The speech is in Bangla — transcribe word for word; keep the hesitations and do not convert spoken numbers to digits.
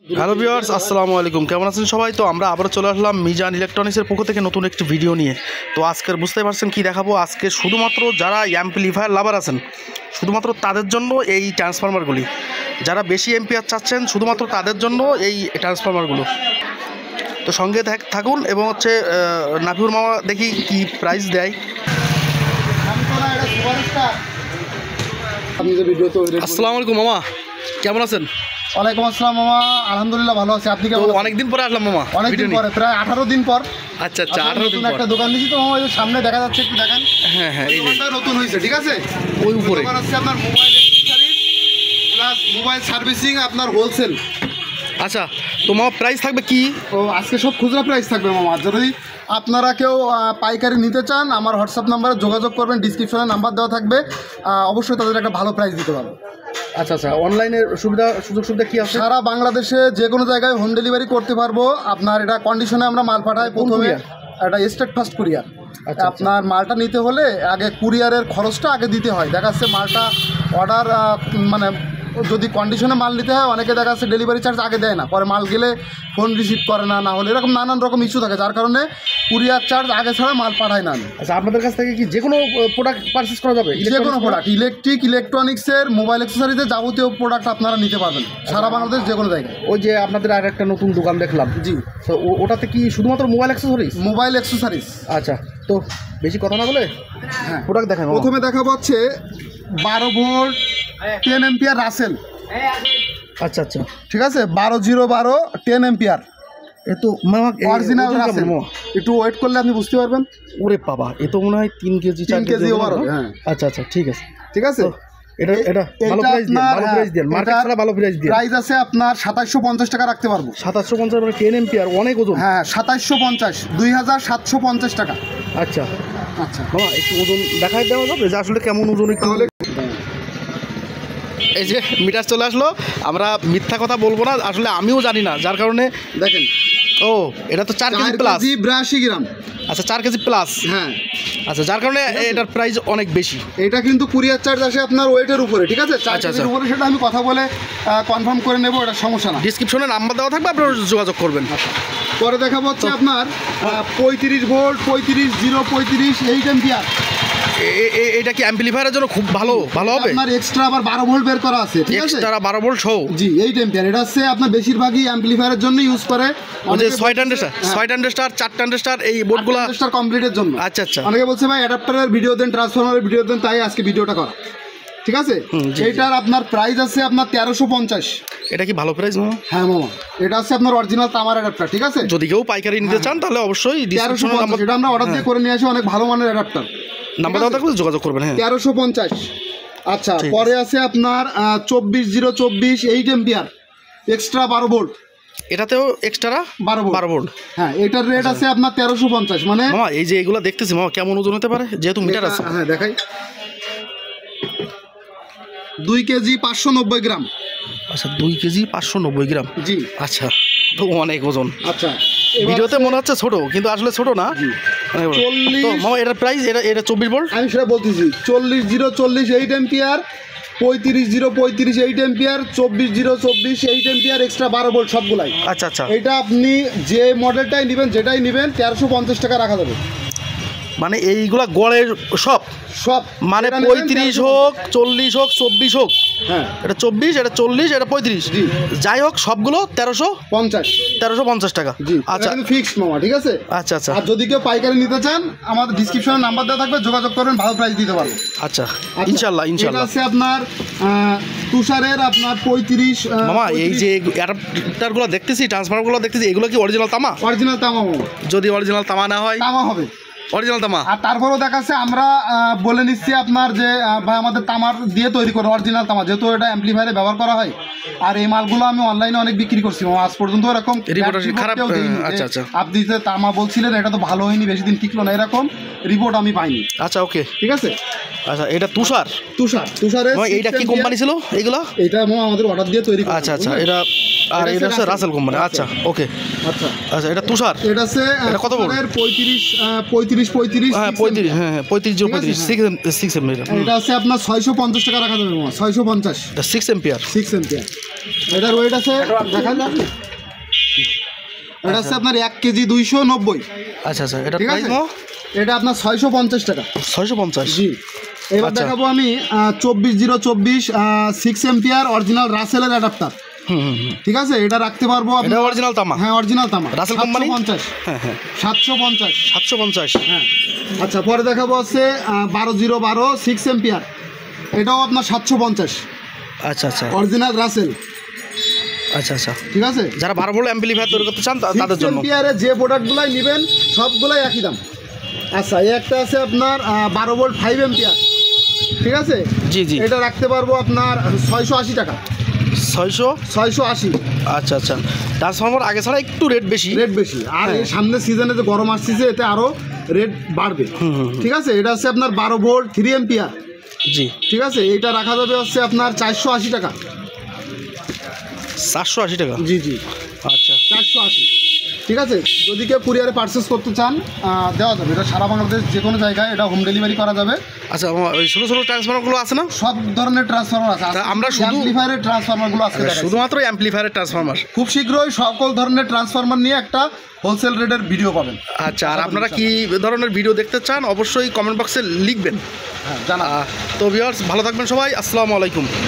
হ্যালো ভিউয়ার্স, আসসালামু আলাইকুম। কেমন আছেন সবাই? তো আমরা আবারও চলে আসলাম মিজান ইলেকট্রনিক্সের পক্ষ থেকে নতুন একটি ভিডিও নিয়ে। তো আজকের বুঝতে পারছেন কি দেখাবো। আজকে শুধুমাত্র যারা অ্যাম্পলিফায়ার লাভার আছেন শুধুমাত্র তাদের জন্য এই ট্রান্সফরমারগুলি, যারা বেশি এম্পিয়ার চাচ্ছেন শুধুমাত্র তাদের জন্য এই ট্রান্সফরমারগুলো। তো সঙ্গে থাকুন এবং হচ্ছে নাফিউর মামা দেখি কি প্রাইস দেয়। আসসালামু আলাইকুম মামা, কেমন আছেন? ওয়ালাইকুম আসসালাম মামা, আলহামদুলিল্লাহ ভালো আছি। আপনি কেমন? অনেকদিন পরে আসলাম মামা, অনেকদিন পরে, প্রায় আঠারো দিন পর। আচ্ছা আচ্ছা, আঠারো দিন একটা দোকান দিয়েছি তো মামা, ওই সামনে দেখা যাচ্ছে, একটু দেখেন। হ্যাঁ হ্যাঁ, এই দোকানটা নতুন হয়েছে, ঠিক আছে। ওই উপরে দোকান হচ্ছে আপনার mobile accessories plus mobile servicing, আপনার হোলসেল। আচ্ছা, তো মামা প্রাইস থাকবে কি? ও আজকে সব খুচরা প্রাইস থাকবে মামা। যদি আপনারা কেউ পাইকারি নিতে চান আমার হোয়াটসঅ্যাপ নাম্বারে যোগাযোগ করবেন, ডিসক্রিপশনে নাম্বার দেওয়া থাকবে, অবশ্যই তাদের একটা ভালো প্রাইস দিতে পারবো। আচ্ছা আচ্ছা, অনলাইনের সুবিধা সুযোগ সুবিধা কি আছে? সারা বাংলাদেশে যে কোনো জায়গায় হোম ডেলিভারি করতে পারবো। আপনার এটা কন্ডিশনে আমরা মাল পাঠাই। প্রথমে এটা স্টেট ফার্স্ট কুরিয়ার। আপনার মালটা নিতে হলে আগে কুরিয়ারের খরচটা আগে দিতে হয়। দেখা যাচ্ছে মালটা অর্ডার মানে যদি কন্ডিশনে মাল নিতে হয়, অনেকে দেখা যাচ্ছে ডেলিভারি চার্জ আগে দেয় না, পরে মাল গেলে ফোন রিসিভ করে না, না হলে এরকম নানান রকম ইস্যু থাকে, যার কারণে কুরিয়ার চার্জ আগে ছাড়া মাল পাঠায় না। আচ্ছা, আপনাদের কাছ থেকে কি যে কোনো প্রোডাক্ট পারচেস করা যাবে? যে কোনো প্রোডাক্ট, ইলেকট্রিক, ইলেকট্রনিক্সের, মোবাইল অ্যাক্সেসরিজের যাবতীয় প্রোডাক্ট আপনারা নিতে পারবেন সারা বাংলাদেশ যে কোনো জায়গায়। ওই যে আপনাদের আর একটা নতুন দোকান দেখলাম, জি, তো ওটাতে কি শুধুমাত্র মোবাইল অ্যাক্সেসরিজ? Mobile accessories. আচ্ছা, তো বেশি কথা না বলে হ্যাঁ প্রোডাক্ট দেখাবো। প্রথমে দেখাবো হচ্ছে বারো ভোল্ট টেন এম্পিয়ার রাসেল। আচ্ছা আচ্ছা, ঠিক আছে, বারো জিরো বারো টেন এম্পিয়ার। এ তো অরিজিনাল রাসেল। একটু ওয়েট করলে আপনি বুঝতে পারবেন। ওরে বাবা, এ তো মনে হয় তিন কেজি চার কেজি ওভার। হ্যাঁ আচ্ছা আচ্ছা, ঠিক আছে ঠিক আছে। এটা এটা ভালো প্রাইস দেন, ভালো প্রাইস দেন, মার্কেট ছাড়া ভালো প্রাইস দেন। প্রাইস আছে আপনার সাতাশশো পঞ্চাশ টাকা রাখতে পারবো। সাতাশশো পঞ্চাশ মানে টেন এম্পিয়ার, অনেক ওজন। হ্যাঁ, সাতাশশো পঞ্চাশ, দুই হাজার সাতশো পঞ্চাশ টাকা। আচ্ছা আচ্ছা মামা, একটু ওজন দেখাই দেওয়া যাবে যে আসলে কেমন ওজন? একটু এই যে মিটার চলে আসলো, আমরা মিথ্যা কথা বলবো না, আসলে আমিও জানি না, যার কারণে দেখেন। ও এটা তো চার কেজি প্লাস, বিরাশি গ্রাম। আচ্ছা, চার কেজি প্লাস। হ্যাঁ আচ্ছা, যার কারণে এটার প্রাইস অনেক বেশি। এটা কিন্তু কুরিয়ার চার্জ আসে আপনার ওয়েটের উপরে, ঠিক আছে। চার কেজির উপরে, সেটা আমি কথা বলে কনফার্ম করে নেবো, এটা সমস্যা না। ডিসক্রিপশনে নাম্বার দেওয়া থাকবে, আপনারা যোগাযোগ করবেন। পরে দেখাবো হচ্ছে আপনার পঁয়ত্রিশ ভোল্ট, পঁয়ত্রিশ জিরো পঁয়ত্রিশ এইট এম্পিয়ার। এটা কি অ্যাম্পলিফায়ারের জন্য খুব ভালো ভালো হবে? আপনার এক্সট্রা আবার বারো ভোল্ট বের করা আছে, ঠিক আছে। এক্সট্রা বারো ভোল্ট সহ, জি, এইট এম্পিয়ার। এটা হচ্ছে আপনার বেশিরভাগই অ্যাম্পলিফায়ারের জন্য ইউজ করে। যে ছয় ট্রানজিস্টর, ছয় ট্রানজিস্টর, চার ট্রানজিস্টর, এই বোর্ডগুলো ট্রানজিস্টর কমপ্লিটের জন্য। আচ্ছা আচ্ছা, অনেকে বলছে ভাই অ্যাডাপ্টারের ভিডিও দেন, ট্রান্সফরমারের ভিডিও দেন, তাই আজকে ভিডিওটা করা, ঠিক আছে। এইটার আপনার প্রাইস আছে আপনার তেরোশো পঞ্চাশ। এটা কি ভালো প্রাইস মামা? হ্যাঁ মামা, এটা হচ্ছে আপনার অরিজিনাল তামার অ্যাডাপ্টার, ঠিক আছে। যদি কেউ পাইকারি নিতে চান তাহলে অবশ্যই তেরোশো পঞ্চাশ, এটা আমরা অর্ডার দিয়ে করে নিয়ে আসি, অনেক ভালো মানের অ্যাডাপ্টার। নাম্বার দেওয়া থাকলে যোগাযোগ করবেন। হ্যাঁ, তেরোশো পঞ্চাশ। আচ্ছা, পরে আছে আপনার চব্বিশ জিরো চব্বিশ এইট এম্পিয়ার, এক্সট্রা বারো ভোল্ট। এটাতেও এক্সট্রা বারো ভোল্ট বারো ভোল্ট হ্যাঁ, এটার রেট আছে আপনার তেরোশো পঞ্চাশ। মানে মামা এই যে এগুলো দেখতেছি মামা, কেমন ওজন হতে পারে যেহেতু মিটার আছে? হ্যাঁ দেখাই, দুই কেজি পাঁচশো নব্বই গ্রাম। আচ্ছা, দুই কেজি পাঁচশো নব্বই গ্রাম। জি, আচ্ছা, তো অনেক ওজন। আচ্ছা, ভিডিওতে মনে হচ্ছে ছোট, কিন্তু আসলে ছোট না। চল্লিশ মামা, এটার প্রাইস, এটা এটা চব্বিশ ভোল্ট। আমি সেটা বলতেছি, চল্লিশ জিরো চল্লিশ এইট এম্পিয়ার, পঁয়ত্রিশ জিরো পঁয়ত্রিশ এইট এম্পিয়ার, চব্বিশ জিরো চব্বিশ এইট এম্পিয়ার, এক্সট্রা বারো ভোল্ট, সবগুলাই। আচ্ছা আচ্ছা, এটা আপনি যে মডেলটাই নেবেন, যেটাই নেবেন, তেরোশো পঞ্চাশ টাকা রাখা যাবে। মানে এইগুলা গড়ের সব সব মানে পঁয়ত্রিশ হোক, চল্লিশ হোক, চব্বিশ হোক। হ্যাঁ, এটা চব্বিশ, এটা চল্লিশ, এটা পঁয়ত্রিশ, যাই হোক সবগুলো তেরোশো পঞ্চাশ তেরোশো পঞ্চাশ টাকা। আচ্ছা, ফিক্সড মামা, ঠিক আছে। আচ্ছা আচ্ছা, আর যদি কেউ পাইকারি নিতে চান আমাদের ডিসক্রিপশনে নাম্বার দেওয়া থাকবে, যোগাযোগ করবেন, ভালো প্রাইস দিতে পারবো। আচ্ছা, ইনশাল্লাহ ইনশাল্লাহ। আছে আপনার তুষারের আপনার পঁয়ত্রিশ। মামা এই যে অ্যাডাপ্টারগুলো দেখতেছি, ট্রান্সফরমারগুলো দেখতেছি, এগুলো কি অরিজিনাল তামা? অরিজিনাল তামা মামা। যদি অরিজিনাল তামা না হয়, তামা হবে, অরিজিনাল তামা। আর তারপরেও দেখাচ্ছে আমরা বলে নিচ্ছি আপনার যে ভাই আমাদের তামার দিয়ে তৈরি করে, অরিজিনাল তামা, যেহেতু এটা অ্যাম্পলিফায়ারে ব্যবহার করা হয়। আর এই মালগুলো আমি অনলাইনে অনেক বিক্রি করছি, আজ পর্যন্ত এরকম খারাপ। আচ্ছা আচ্ছা, আপনি যে তামা বলছিলেন এটা তো ভালো হয়নি, বেশি দিন টিকলো না, এরকম রিপোর্ট আমি পাইনি। আচ্ছা, ওকে, ঠিক আছে। আচ্ছা, এটা তুষার তুষার তুষারের এইটা কি কোম্পানি ছিল এগুলো? এটা আমাদের অর্ডার দিয়ে তৈরি করা। আচ্ছা আচ্ছা, এটা আর এটা হচ্ছে রাসেল কোম্পানি। আচ্ছা ওকে, আচ্ছা আচ্ছা এটা তুষার, এটা আছে এটা কত বড়? পঁয়ত্রিশ পঁয়ত্রিশ পঁয়ত্রিশ হ্যাঁ পঁয়ত্রিশ, হ্যাঁ হ্যাঁ পঁয়ত্রিশ জিরো পঁয়ত্রিশ সিক্স সিক্স এম্পিয়ার। এটা আছে আপনার ছয়শো পঞ্চাশ টাকা রাখা যাবে, ছয়শো পঞ্চাশ সিক্স এম্পিয়ার সিক্স এম্পিয়ার। এটার ওয়েট আছে দেখা যাক, এটা আছে আপনার এক কেজি দুইশো নব্বই। আচ্ছা আচ্ছা, এটা ঠিক প্রাইস আছে, এটা আপনার ছয়শো পঞ্চাশ টাকা। ছয়শো পঞ্চাশ জি। এবার আচ্ছা। দেখাবো আমি চব্বিশ জিরো চব্বিশ সিক্স এম্পিয়ার অরিজিনাল রাসেলের অ্যাডাপ্টার। হুম হুম, ঠিক আছে, এটা রাখতে পারবো এটা অরিজিনাল তামা? হ্যাঁ অরিজিনাল তামা, রাসেল কোম্পানি। পঞ্চাশ, হ্যাঁ হ্যাঁ সাতশো পঞ্চাশ সাতশো পঞ্চাশ। হ্যাঁ। আচ্ছা, পরে দেখাবো হচ্ছে বারো জিরো বারো সিক্স এম্পিয়ার, এটাও আপনার সাতশো পঞ্চাশ। আচ্ছা আচ্ছা অরিজিনাল রাসেল। আচ্ছা আচ্ছা, ঠিক আছে, যারা বারো ভোল্ট অ্যাম্পলিফায়ার তৈরি করতে চান তা- তাদের জন্য। এম্পিয়ারে যে প্রোডাক্টগুলাই নেবেন সবগুলাই একই দাম। আচ্ছা, এই একটা আছে আপনার বারো ভোল্ট ফাইভ এম্পিয়ার। ঠিক আছে, জি জি, এটা রাখতে পারবো আপনার ছয়শো আশি টাকা। ছয়শো ছয়শো আশি। আচ্ছা আচ্ছা, ট্রান্সফরমার আগে ছাড়া একটু রেট বেশি। রেট বেশি, আর এই সামনের সিজনে যে গরম আসছে এতে আরও রেট বাড়বে। ঠিক আছে, এটা হচ্ছে আপনার বারো ভোল্ট থ্রি এম্পিয়ার। জি, ঠিক আছে, এইটা রাখা যাবে হচ্ছে আপনার চারশো আশি টাকা। চারশো আশি টাকা? জি জি, আচ্ছা চারশো আশি। ঠিক আছে, যদি কেউ কুরিয়ারে পারচেস করতে চান আহ, দেওয়া যাবে, এটা সারা বাংলাদেশ যে কোনো জায়গায় এটা হোম ডেলিভারি করা যাবে। আচ্ছা, আমার ওই ছোটো ছোটো ট্রান্সফরমারগুলো আছে না? সব ধরনের ট্রান্সফরমার আছে। তা আমরা শুধু অ্যাম্পলিফায়ারের ট্রান্সফরমারগুলো আছে, শুধুমাত্র অ্যাম্পলিফায়ারের ট্রান্সফরমার। খুব শীঘ্রই সকল ধরনের ট্রান্সফরমার নিয়ে একটা হোলসেল রেটের ভিডিও পাবেন। আচ্ছা, আর আপনারা কি ধরনের ভিডিও দেখতে চান অবশ্যই কমেন্ট বক্সে লিখবেন। হ্যাঁ জানা। তো ভিউয়ার্স, ভালো থাকবেন সবাই, আসসালামু আলাইকুম।